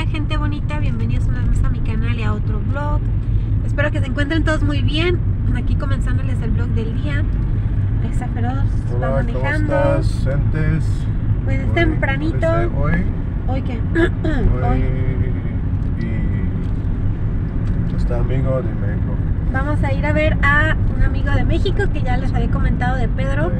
gente bonita, bienvenidos una vez más a mi canal y a otro vlog. Espero que se encuentren todos muy bien. Aquí comenzándoles el vlog del día. Esa Feroz va manejando. ¿Cómo estás, gentes? Pues es tempranito. ¿Hoy qué? Hoy y está amigo de México. Vamos a ir a ver a un amigo de México que ya les había comentado de Pedro.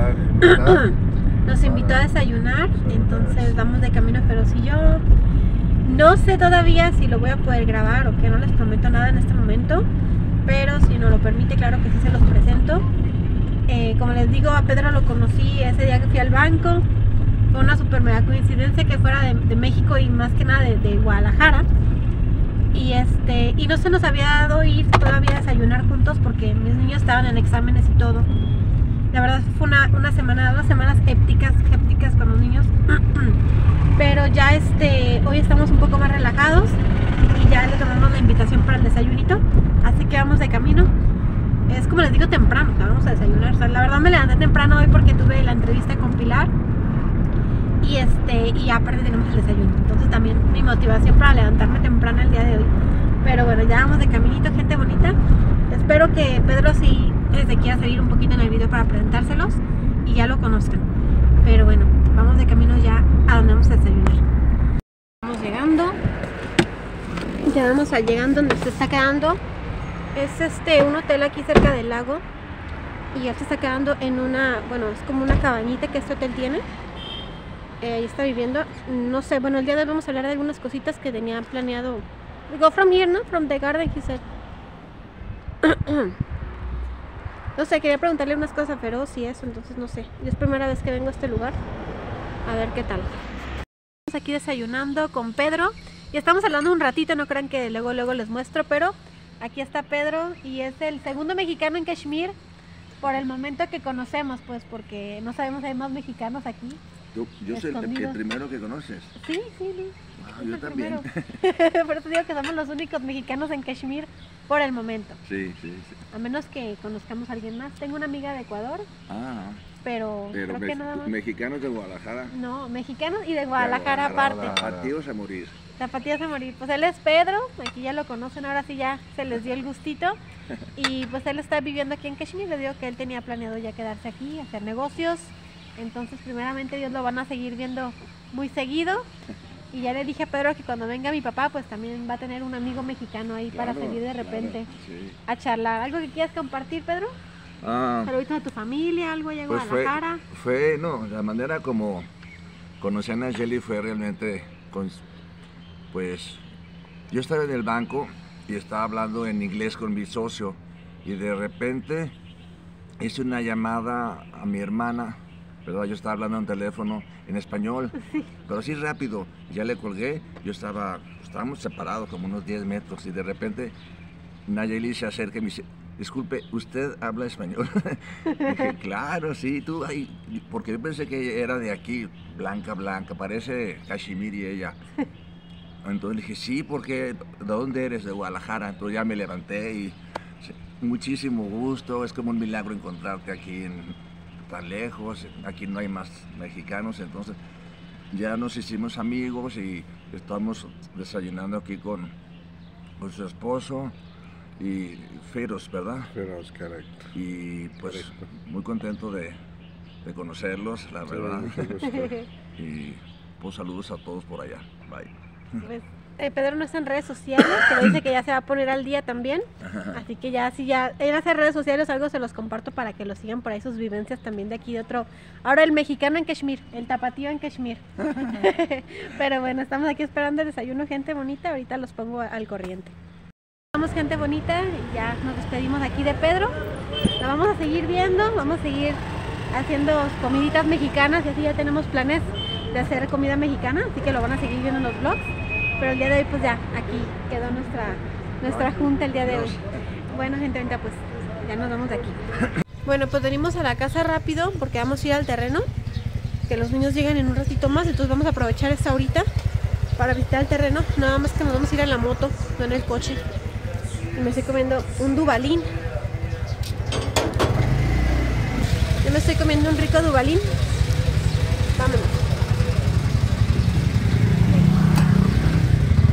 Nos invitó a desayunar, entonces vamos de camino Feroz y yo. No sé todavía si lo voy a poder grabar o que, no les prometo nada en este momento, pero si nos lo permite, claro que sí se los presento. Como les digo, a Pedro lo conocí ese día que fui al banco. Fue una super mega coincidencia que fuera de México y más que nada de Guadalajara. Y no se nos había dado ir todavía a desayunar juntos porque mis niños estaban en exámenes y todo. La verdad fue unas semanas hépticas con los niños. Pero ya hoy estamos un poco más relajados y ya le tomamos la invitación para el desayunito. Así que vamos de camino. Es como les digo, temprano, vamos a desayunar. O sea, la verdad me levanté temprano hoy porque tuve la entrevista con Pilar. Y aparte tenemos el desayuno. Entonces también mi motivación para levantarme temprano el día de hoy. Pero bueno, ya vamos de caminito, gente bonita. Espero que Pedro sí se quiera salir un poquito en el video para presentárselos y ya lo conozcan. Pero bueno, vamos de camino ya a donde vamos a desayunar. Vamos llegando. Ya vamos llegando donde se está quedando. Es un hotel aquí cerca del lago. Y él se está quedando en una, bueno, es como una cabañita que este hotel tiene. Ahí está viviendo. No sé, bueno, el día de hoy vamos a hablar de algunas cositas que tenía planeado. We go from here, ¿no? From the garden, he said. No sé, quería preguntarle unas cosas a Feroz y eso, entonces no sé. Es primera vez que vengo a este lugar. A ver qué tal. Estamos aquí desayunando con Pedro. Y estamos hablando un ratito, no crean que luego les muestro, pero aquí está Pedro y es el segundo mexicano en Kashmir por el momento que conocemos, pues porque no sabemos si hay más mexicanos aquí. Yo soy el primero que conoces. Sí. Wow, yo también. Por eso digo que somos los únicos mexicanos en Kashmir por el momento. Sí. A menos que conozcamos a alguien más. Tengo una amiga de Ecuador. Pero creo que nada más. ¿Mexicanos de Guadalajara? No, mexicanos y de Guadalajara aparte. Tapatíos a morir. Tapatíos a morir. Pues él es Pedro, aquí ya lo conocen, ahora sí ya se les dio el gustito. Y pues él está viviendo aquí en Kashmir. Le digo que él tenía planeado ya quedarse aquí, hacer negocios. Entonces primeramente Dios lo van a seguir viendo muy seguido. Y ya le dije a Pedro que cuando venga mi papá pues también va a tener un amigo mexicano ahí para salir de repente a charlar. ¿Algo que quieras compartir, Pedro? ¿Saludos a tu familia? ¿Algo allá en Guadalajara? No, la manera como conocí a Nayeli fue realmente, pues yo estaba en el banco y estaba hablando en inglés con mi socio y de repente hice una llamada a mi hermana. ¿Verdad? Yo estaba hablando en teléfono en español, pero así rápido, ya le colgué, estábamos separados como unos 10 metros y de repente Nayeli se acerca y me dice, disculpe, ¿usted habla español? Dije, claro, sí, tú, porque yo pensé que era de aquí, blanca, parece Kashmiri ella. Entonces le dije, sí, porque ¿de dónde eres? De Guadalajara. Entonces ya me levanté y muchísimo gusto, es como un milagro encontrarte aquí tan lejos, aquí no hay más mexicanos, entonces ya nos hicimos amigos y estamos desayunando aquí con su esposo y Feroz, ¿verdad? Feroz, correcto. Y pues muy contento de conocerlos, la verdad. Y pues saludos a todos por allá. Bye. Pues, Pedro no está en redes sociales, pero dice que ya se va a poner al día también. Así que ya, si ya él hace redes sociales, algo se los comparto para que lo sigan por ahí, sus vivencias también de aquí de otro. Ahora el mexicano en Kashmir, el tapatío en Kashmir. Pero bueno, estamos aquí esperando el desayuno, gente bonita. Ahorita los pongo al corriente. Vamos, gente bonita, y ya nos despedimos aquí de Pedro. La vamos a seguir viendo, vamos a seguir haciendo comiditas mexicanas y así ya tenemos planes de hacer comida mexicana, así que lo van a seguir viendo en los vlogs. Pero el día de hoy pues ya aquí quedó nuestra junta el día de hoy. Bueno, gente, ahorita pues ya nos vamos de aquí. Bueno, pues venimos a la casa rápido porque vamos a ir al terreno, que los niños llegan en un ratito más, entonces vamos a aprovechar esta horita para visitar el terreno. Nada más que nos vamos a ir en la moto, no en el coche. Y me estoy comiendo un Duvalín. Yo me estoy comiendo un rico Duvalín. Vámonos.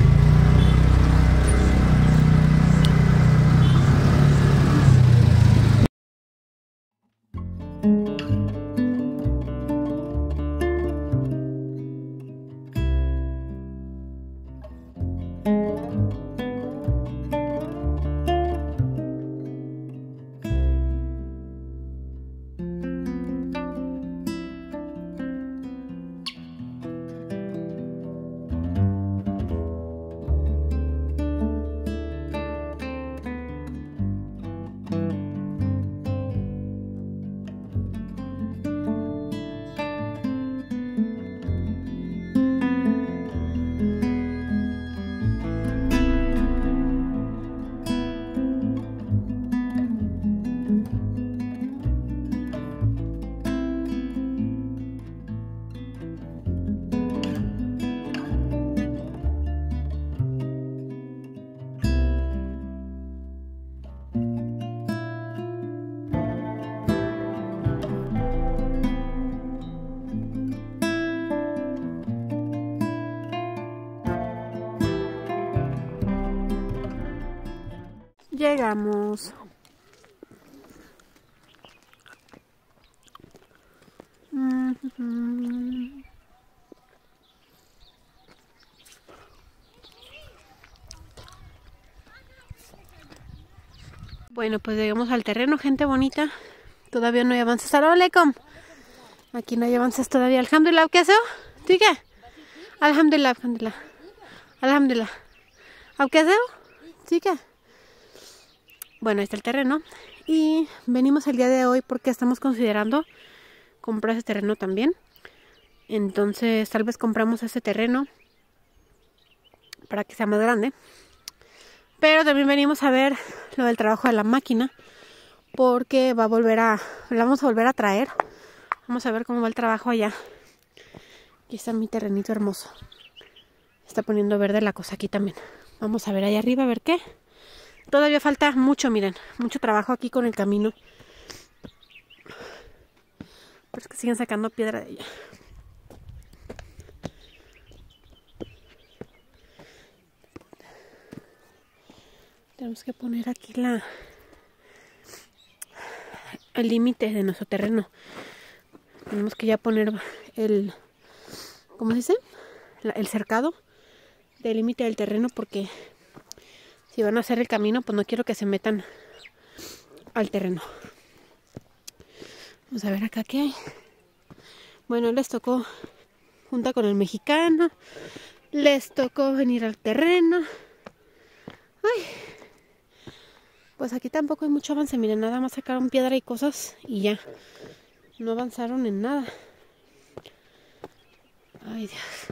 llegamos. Bueno, pues llegamos al terreno, gente bonita. Todavía no hay avances. Salam alaikum. Aquí no hay avances todavía. Alhamdulillah, ¿qué hace? ¿Tú qué? Alhamdulillah, alhamdulillah. Alhamdulillah. ¿Qué hace? ¿Sí qué? Bueno, ahí está el terreno. Y venimos el día de hoy porque estamos considerando comprar ese terreno también. Entonces tal vez compramos ese terreno para que sea más grande. Pero también venimos a ver lo del trabajo de la máquina, porque la vamos a volver a traer. Vamos a ver cómo va el trabajo allá. Aquí está mi terrenito hermoso. Está poniendo verde la cosa aquí también. Vamos a ver allá arriba a ver qué. Todavía falta mucho, miren, mucho trabajo aquí con el camino. Pero es que siguen sacando piedra de ella. Tenemos que poner aquí el límite de nuestro terreno. Tenemos que ya poner ¿cómo se dice? El cercado del límite del terreno, porque si van a hacer el camino, pues no quiero que se metan al terreno. Vamos a ver acá qué hay. Bueno, les tocó junta con el mexicano. Les tocó venir al terreno. Ay. Pues aquí tampoco hay mucho avance. Miren, nada más sacaron piedra y cosas y ya. No avanzaron en nada. Ay, Dios.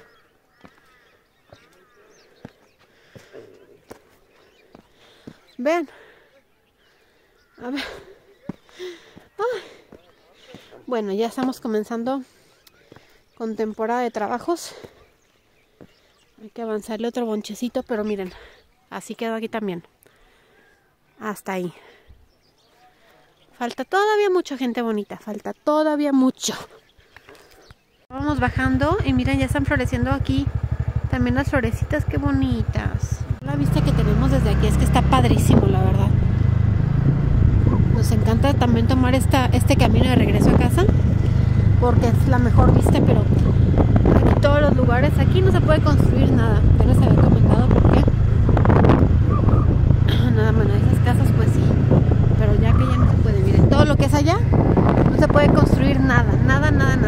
Vean. A ver. Ay. Bueno, ya estamos comenzando con temporada de trabajos. Hay que avanzarle otro bonchecito, pero miren, así quedó aquí también. Hasta ahí. Falta todavía mucho, gente bonita. Falta todavía mucho. Vamos bajando y miren, ya están floreciendo aquí también las florecitas, qué bonitas. La vista que tenemos desde aquí es que está padrísimo, la verdad. Nos encanta también tomar este camino de regreso a casa, porque es la mejor vista, pero aquí todos los lugares, aquí no se puede construir nada. Pero se había comentado por qué. Nada más, esas casas pues sí, pero ya que ya no se puede, miren, todo lo que es allá, no se puede construir nada, nada.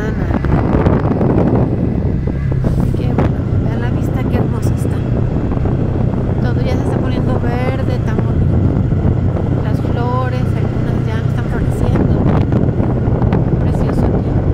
Qué bueno, vean la vista, qué hermosa está. Todo ya se está poniendo verde, tan bonito. Las flores, algunas ya están floreciendo. Precioso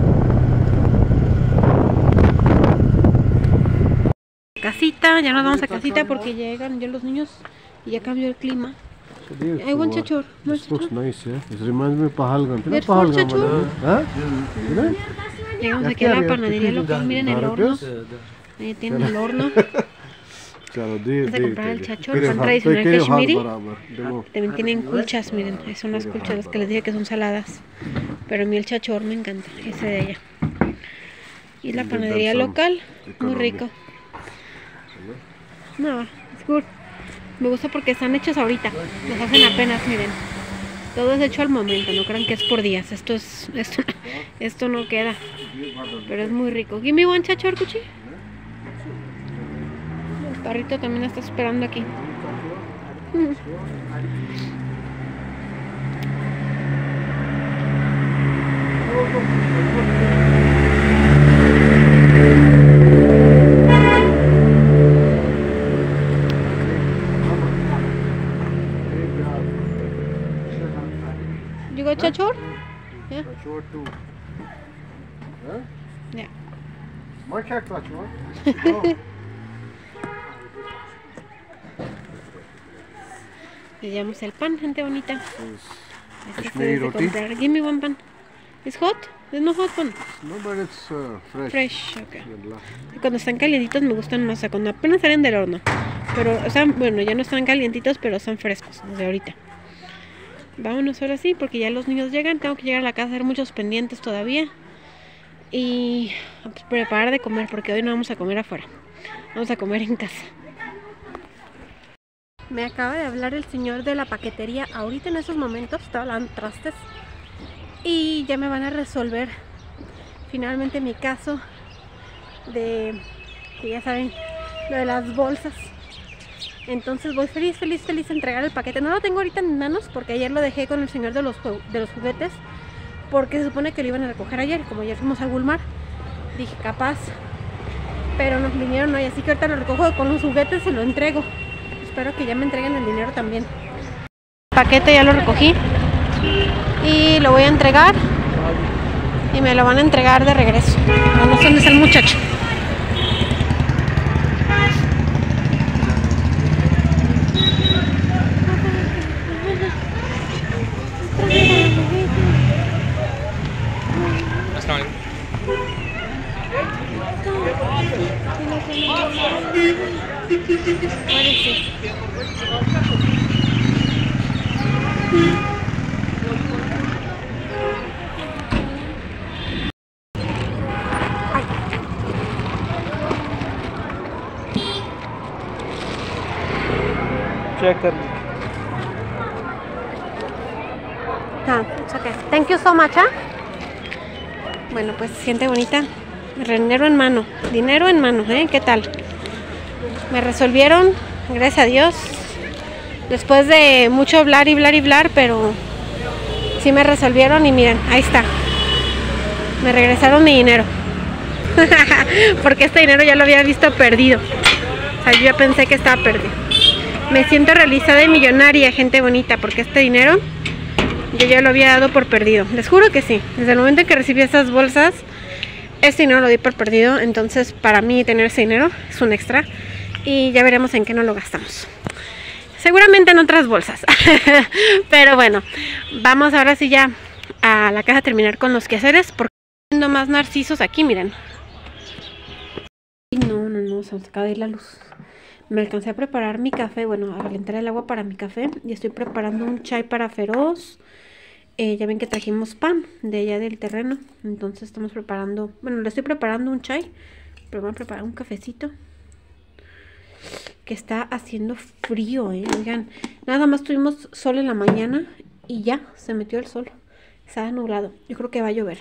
aquí. Casita, ya nos vamos a casita porque llegan ya los niños y ya cambió el clima. I want chachor. This looks nice, yeah. It reminds me of Pahalgam. There's food chachor. Llegamos aquí a la panadería local, miren el horno. Ahí tienen el horno. Vamos a comprar el chachor, pan tradicional kashmiri. También tienen culchas, miren, son las culchas, las que les dije que son saladas. Pero a mí el chachor me encanta, ese de allá. Y la panadería local, muy rico. No, it's good. Me gusta porque están hechos ahorita, los hacen apenas, miren. Todo es hecho al momento, no crean que es por días. Esto no queda, pero es muy rico. Give me one chachor, Cuchi. El perrito también está esperando aquí. You got chachor? Yeah. Chachor too. Huh? Yeah. My cat chachor. Le llevamos el pan, gente bonita. Este se Kashmiri debe de roti. comprar. Give me one pan. It's hot? There's no hot one. No, but it's fresh. Fresh, okay. Cuando están calientitos me gustan más, o sea, cuando apenas salen del horno. Pero, o sea, bueno, ya no están calientitos, pero están frescos desde ahorita. Vámonos ahora sí, porque ya los niños llegan. Tengo que llegar a la casa a hacer muchos pendientes todavía. Y pues, preparar de comer, porque hoy no vamos a comer afuera. Vamos a comer en casa. Me acaba de hablar el señor de la paquetería ahorita en esos momentos, estaba lavando trastes y ya me van a resolver finalmente mi caso de, que ya saben, lo de las bolsas. Entonces voy feliz a entregar el paquete. No lo tengo ahorita en mis manos porque ayer lo dejé con el señor de los juguetes, porque se supone que lo iban a recoger ayer. Como ayer fuimos a Walmart, dije capaz, pero nos vinieron hoy, así que ahorita lo recojo con los juguetes y lo entrego. Espero que ya me entreguen el dinero también. El paquete ya lo recogí y lo voy a entregar y me lo van a entregar de regreso. No sé dónde está el muchacho. It's okay. Thank you so much. Bueno, pues gente bonita, dinero en mano, ¿qué tal? Me resolvieron, gracias a Dios, después de mucho hablar, pero sí me resolvieron y miren, ahí está. Me regresaron mi dinero. Porque este dinero ya lo había visto perdido. O sea, yo ya pensé que estaba perdido. Me siento realizada y millonaria, gente bonita, porque este dinero yo ya lo había dado por perdido. Les juro que sí. Desde el momento en que recibí esas bolsas, este dinero lo di por perdido. Entonces para mí tener ese dinero es un extra. Y ya veremos en qué no lo gastamos. Seguramente en otras bolsas. Pero bueno, vamos ahora sí ya a la casa a terminar con los quehaceres, porque estoy viendo más narcisos aquí, miren. No, se nos acaba de ir la luz. Me alcancé a preparar mi café, bueno, a calentar el agua para mi café. Y estoy preparando un chai para Feroz. Ya ven que trajimos pan de allá del terreno. Entonces estamos preparando, bueno, le estoy preparando un chai, pero voy a preparar un cafecito. Que está haciendo frío, oigan. Nada más tuvimos sol en la mañana y ya se metió el sol. Estaba nublado, yo creo que va a llover.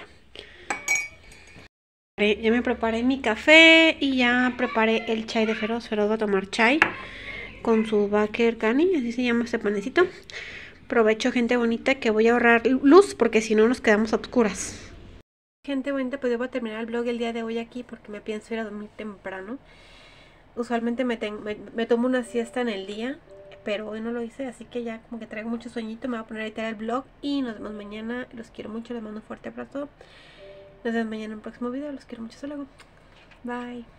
Ya me preparé mi café y ya preparé el chai de Feroz. Feroz va a tomar chai con su Baker Cani, así se llama este panecito. Provecho, gente bonita, que voy a ahorrar luz porque si no nos quedamos a oscuras. Gente bonita, pues yo voy a terminar el vlog el día de hoy aquí porque me pienso ir a dormir temprano. Usualmente me tomo una siesta en el día, pero hoy no lo hice, así que ya como que traigo mucho sueñito. Me voy a poner a editar el vlog y nos vemos mañana. Los quiero mucho, les mando un fuerte abrazo. Nos vemos mañana en el próximo video. Los quiero mucho. Hasta luego. Bye.